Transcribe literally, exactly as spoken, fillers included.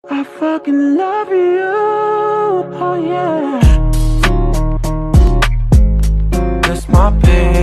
I fucking love you, oh yeah. That's my baby.